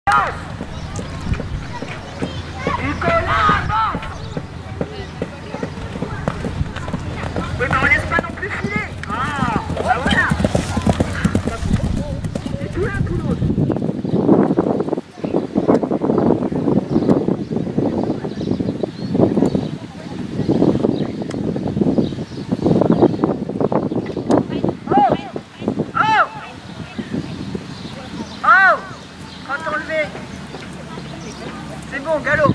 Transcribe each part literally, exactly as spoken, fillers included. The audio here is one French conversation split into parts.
Ugolin, avance. Oui, mais on laisse pas non plus filer. Ah, bah voilà. C'est tout l'un, tout l'autre. C'est bon, galop.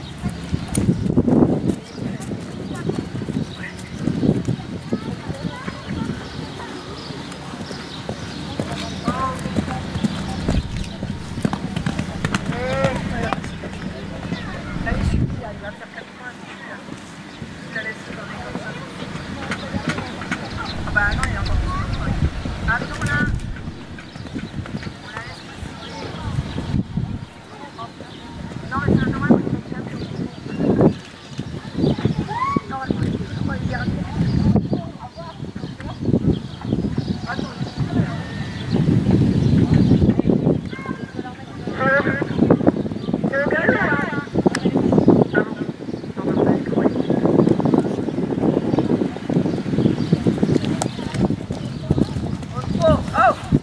Allez, je suis dit, il va faire quatre points. Je la laisse donner comme ça. Ah bah non, il y a encore plus. Attends là. On la laisse passer. Non, mais c'est normalement, il est bien plus. Normalement, on va le garder. Attends. C'est au galop, hein. Oh, oh!